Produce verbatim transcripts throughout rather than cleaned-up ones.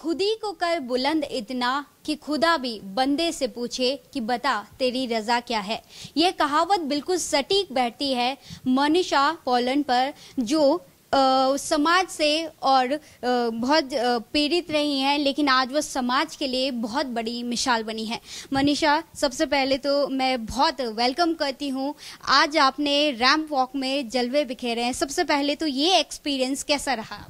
खुद ही को कर बुलंद इतना कि खुदा भी बंदे से पूछे कि बता तेरी रजा क्या है। यह कहावत बिल्कुल सटीक बैठती है मनीषा पोलैंड पर, जो आ, समाज से और आ, बहुत आ, पीड़ित रही हैं, लेकिन आज वो समाज के लिए बहुत बड़ी मिसाल बनी है। मनीषा, सबसे पहले तो मैं बहुत वेलकम करती हूँ। आज आपने रैंप वॉक में जलवे बिखेरे हैं। सबसे पहले तो ये एक्सपीरियंस कैसा रहा?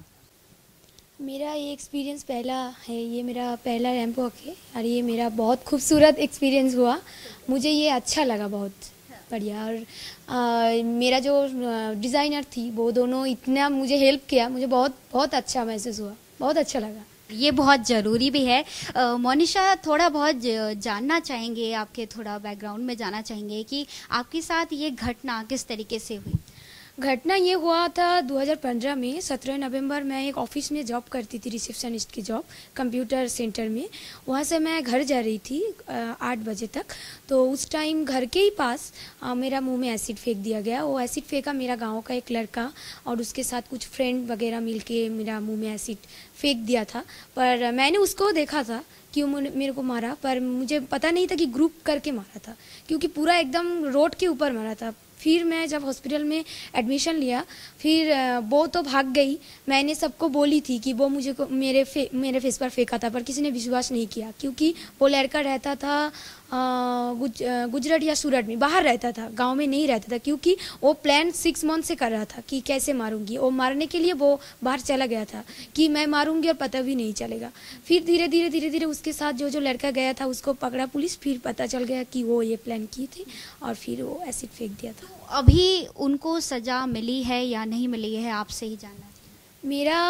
मेरा ये एक्सपीरियंस पहला है, ये मेरा पहला रैंप वॉक है और ये मेरा बहुत खूबसूरत एक्सपीरियंस हुआ। मुझे ये अच्छा लगा, बहुत बढ़िया। और आ, मेरा जो डिज़ाइनर थी वो दोनों इतना मुझे हेल्प किया, मुझे बहुत बहुत अच्छा महसूस हुआ, बहुत अच्छा लगा। ये बहुत ज़रूरी भी है। मोनिशा, थोड़ा बहुत जानना चाहेंगे, आपके थोड़ा बैकग्राउंड में जानना चाहेंगे कि आपके साथ ये घटना किस तरीके से हुई? घटना ये हुआ था दो हज़ार पंद्रह में, सत्रह नवंबर। मैं एक ऑफिस में जॉब करती थी, रिसेप्शनिस्ट की जॉब, कंप्यूटर सेंटर में। वहाँ से मैं घर जा रही थी आठ बजे तक। तो उस टाइम घर के ही पास आ, मेरा मुंह में एसिड फेंक दिया गया। वो एसिड फेंका मेरा गांव का एक लड़का और उसके साथ कुछ फ्रेंड वगैरह मिलके मेरा मुंह में एसिड फेंक दिया था। पर मैंने उसको देखा था कि वो मेरे को मारा, पर मुझे पता नहीं था कि ग्रुप करके मारा था, क्योंकि पूरा एकदम रोड के ऊपर मारा था। फिर मैं जब हॉस्पिटल में एडमिशन लिया, फिर वो तो भाग गई। मैंने सबको बोली थी कि वो मुझे को मेरे फे, मेरे फेस पर फेंका था, पर किसी ने विश्वास नहीं किया, क्योंकि वो लड़का रहता था गुज, गुजरात या सूरत में, बाहर रहता था, गांव में नहीं रहता था, क्योंकि वो प्लान सिक्स मंथ से कर रहा था कि कैसे मारूंगी। वो मारने के लिए वो बाहर चला गया था कि मैं मारूंगी और पता भी नहीं चलेगा। फिर धीरे धीरे धीरे धीरे उसके साथ जो जो लड़का गया था उसको पकड़ा पुलिस। फिर पता चल गया कि वो ये प्लान किए थे और फिर वो एसिड फेंक दिया था। अभी उनको सजा मिली है या नहीं मिली है, आपसे ही जानना चाहिए।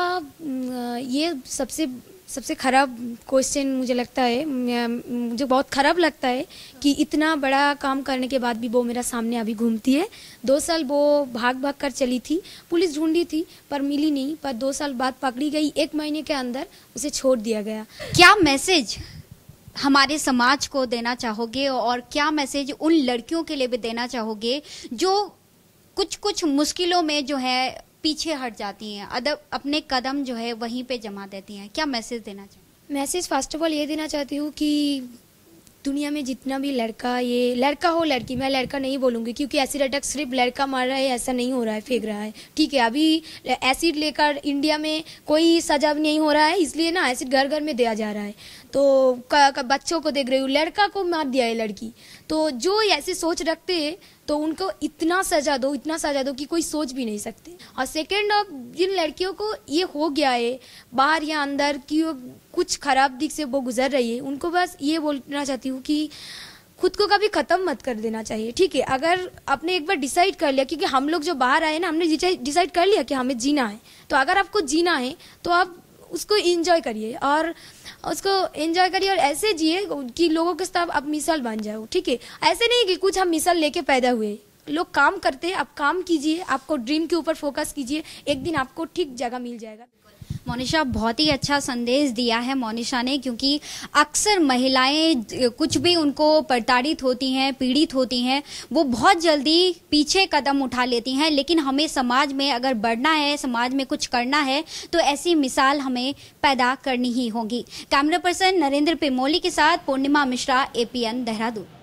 मेरा ये सबसे सबसे ख़राब क्वेश्चन मुझे लगता है, मुझे बहुत ख़राब लगता है कि इतना बड़ा काम करने के बाद भी वो मेरा सामने अभी घूमती है। दो साल वो भाग भाग कर चली थी, पुलिस ढूंढी थी पर मिली नहीं, पर दो साल बाद पकड़ी गई। एक महीने के अंदर उसे छोड़ दिया गया। क्या मैसेज हमारे समाज को देना चाहोगे और क्या मैसेज उन लड़कियों के लिए भी देना चाहोगे जो कुछ कुछ मुश्किलों में जो है पीछे हट जाती हैं, अदब अपने कदम जो है वहीं पे जमा देती हैं? क्या मैसेज देना चाहिए? मैसेज फर्स्ट ऑफ ऑल ये देना चाहती हूँ कि दुनिया में जितना भी लड़का, ये लड़का हो लड़की, मैं लड़का नहीं बोलूँगी, क्योंकि एसिड अटैक सिर्फ लड़का मार रहा है ऐसा नहीं हो रहा है, फेंक रहा है, ठीक है। अभी एसिड लेकर इंडिया में कोई सजा नहीं हो रहा है, इसलिए ना एसिड घर घर में दिया जा रहा है। तो क, क, बच्चों को देख रही हूँ, लड़का को मार दिया है लड़की। तो जो ऐसी सोच रखते हैं तो उनको इतना सजा दो, इतना सजा दो कि कोई सोच भी नहीं सकते। और सेकेंड, ऑफ जिन लड़कियों को ये हो गया है बाहर या अंदर कि वो कुछ खराब दिख से वो गुजर रही है, उनको बस ये बोलना चाहती हूँ कि खुद को कभी खत्म मत कर देना चाहिए, ठीक है। अगर आपने एक बार डिसाइड कर लिया, क्योंकि हम लोग जो बाहर आए ना, हमने डिसाइड कर लिया कि हमें जीना है, तो अगर आपको जीना है तो आप उसको एंजॉय करिए और उसको एंजॉय करिए और ऐसे जिए कि लोगों के साथ आप मिसाल बन जाओ, ठीक है। ऐसे नहीं कि कुछ हम मिसाल लेके पैदा हुए, लोग काम करते हैं, आप काम कीजिए, आपको ड्रीम के ऊपर फोकस कीजिए, एक दिन आपको ठीक जगह मिल जाएगा। मोनिशा, बहुत ही अच्छा संदेश दिया है मोनिशा ने, क्योंकि अक्सर महिलाएं कुछ भी उनको प्रताड़ित होती हैं, पीड़ित होती हैं, वो बहुत जल्दी पीछे कदम उठा लेती हैं। लेकिन हमें समाज में अगर बढ़ना है, समाज में कुछ करना है, तो ऐसी मिसाल हमें पैदा करनी ही होगी। कैमरा पर्सन नरेंद्र पेमोली के साथ Purnima Mishra, A P N Dehradun.